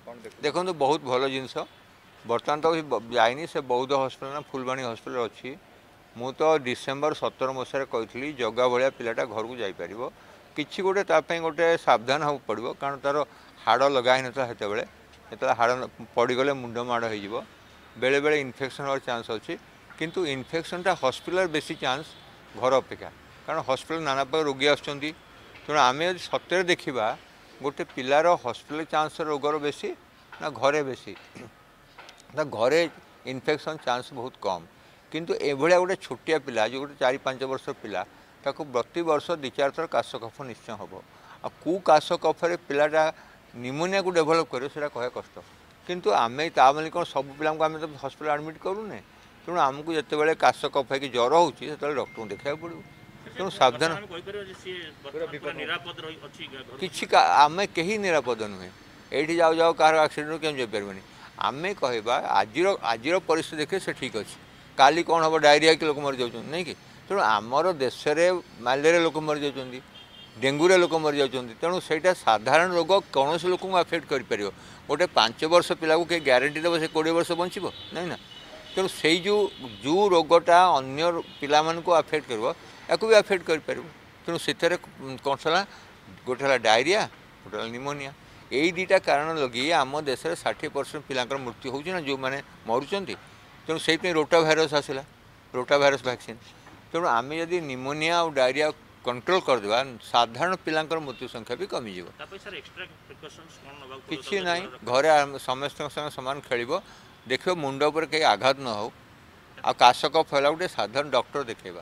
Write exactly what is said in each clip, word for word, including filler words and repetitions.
देखो तो बहुत भल जिनस बर्तमान तो जाइनी से बौद्ध हस्पिटाल ना फुलबाणी हस्पिटाल अच्छी मु तो डिसेम्बर सतर मसीह कही जगह भाया पिलाटा घर को जापर कि गोटे तापाई गोटे सावधान हाँ पड़ो कारण तार हाड़ लगाई ना से जो हाड़ पड़गले मुंड माड़ हो बेले बेले इन्फेक्शन होर चान्स अच्छी किंतु इन्फेक्शनटा हस्पिटाल बेसी चान्स घर अपेक्षा कारण हस्पिटाल नाना प्रकार रोगी आसुँच तेणु आम सत्य देखा गोटे पिलार हस्पिटाल चान्स रोगर बेसी ना घरे बेसी ना घरे इन्फेक्शन चान्स बहुत कम किंतु एभलिया गोटे छोटिया पिला जो गोटे चार पाँच वर्ष पिला ताको प्रति वर्ष दि चार थर काश कफ निश्चय हम आ कौ काश कफरे पिलाटा निमोनिया को डेभलप कर कह कष्ट किंतु आम तामें कौन सब पिला आम तो हस्पिटाल आडमिट करूने तेणु आमको जिते काश कफ है कि ज्वर हो डॉक्टर को देखा पड़ो तेणु सावधान कि आम कहीं निरापद नुहे ये जाऊ जाऊ कह एक्सीडेंट क्यों जापरबनी आम कह आज आज परिस्थिति देखे से ठीक अच्छे काली कौन हम डायरिया कि लोक मरी जाऊँ नहीं कि तेणु आमर देश में मालेरिया लोक मरी जाऊँ डेंगूरे लोक मरी जाऊँ तेणु से साधारण रोग कौन से लोक आफेक्ट कर गोटे पांच वर्ष पिला को कहीं ग्यारंटी देव से कोड़े वर्ष बचब नहीं ना तेणु से जो जो रोगटा अन्य पिला को आफेक्ट कर या भी आफेक्ट कर तेणु से कौन सा गोटे डायरिया गोटे निमोनिया यही दुटा कारण लगी आम देश में षाठी परसेंट पिलांकर मृत्यु होना जो मैंने मरुँच तेणु से रोटा भाइरस आसला रोटा भाइरस वैक्सीन तेणु आम जदि निमोनिया और डायरिया कंट्रोल करदे साधारण पिलांकर मृत्यु संख्या भी कमिज किसी ना घरे समस्त संगे सामान खेल देख मुंड पर कहीं आघात न हो आ काश कफ है गोटे साधारण डॉक्टर देखा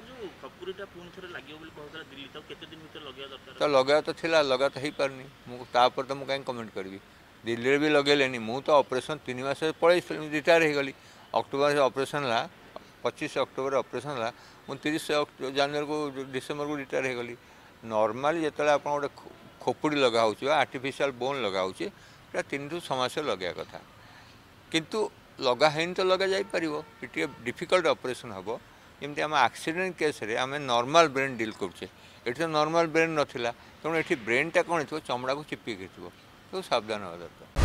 तो लगे तो थिला लगा तो हो पारनी मुझे तो मुझे कहीं कमेंट करी दिल्ली में भी लगेनि मु तो ऑपरेशन तीन मास पलि रिटायर हो गली अक्टोबर से ऑपरेशन है पच्चीस अक्टोबर ऑपरेशन है मुझे तीस जनवरी को डिसेम्बर को रिटायर हो गली नॉर्मली जो आप गोटे खोपड़ी लगा आर्टिफिशियल बोन लगा तीन रु छमास लगे कथा किंतु लगा है तो लगा जापर ये डिफिकल्ट ऑपरेशन हम जमी आम एक्सीडेंट केस रे आम नॉर्मल ब्रेन डील करुचे ये तो नॉर्मल ब्रेन नाला तेणु ये ब्रेनटा कौन थो चमड़ा को चिपिक तो सावधान हवा दरकार।